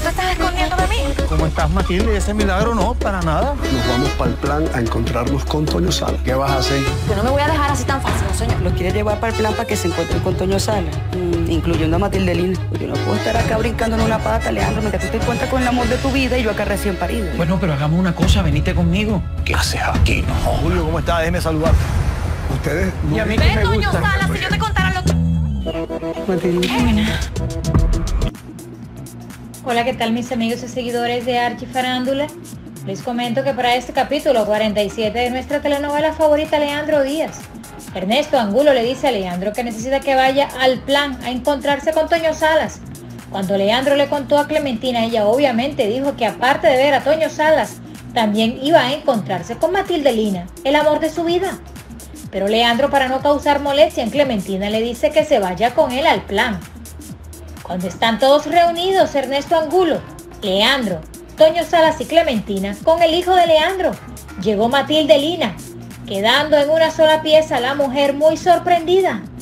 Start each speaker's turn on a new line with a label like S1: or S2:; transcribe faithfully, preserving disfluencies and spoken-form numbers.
S1: te estás escondiendo de mí?
S2: ¿Cómo estás, Matilde? Ese milagro no, para nada.
S3: Nos vamos para el plan a encontrarnos con Toño Sala. ¿Qué vas a hacer?
S1: Yo no me voy a dejar así tan fácil, señor.
S4: ¿Los quieres llevar para el plan para que se encuentren con Toño Sala? Mm, incluyendo a Matilde Lina. Yo no puedo estar acá brincando en una pata, Leandro, mientras tú te encuentras con el amor de tu vida y yo acá recién parido.
S2: Bueno, pero hagamos una cosa, venite conmigo. ¿Qué haces aquí, no? Julio, ¿cómo estás? Déjeme saludar.
S3: Ustedes no...
S2: Y a mí
S1: Ven,
S2: que me
S1: Toño
S2: gusta.
S1: Sala, si yo te contara lo que...
S4: Matilde.
S5: Hola, ¿qué tal mis amigos y seguidores de Archie Farándula? Les comento que para este capítulo cuarenta y siete de nuestra telenovela favorita Leandro Díaz, Ernesto Angulo le dice a Leandro que necesita que vaya al plan a encontrarse con Toño Salas. Cuando Leandro le contó a Clementina, ella obviamente dijo que aparte de ver a Toño Salas, también iba a encontrarse con Matilde Lina, el amor de su vida. Pero Leandro, para no causar molestia en Clementina, le dice que se vaya con él al plan. Cuando están todos reunidos, Ernesto Angulo, Leandro, Toño Salas y Clementina, con el hijo de Leandro, llegó Matilde Lina, quedando en una sola pieza la mujer muy sorprendida.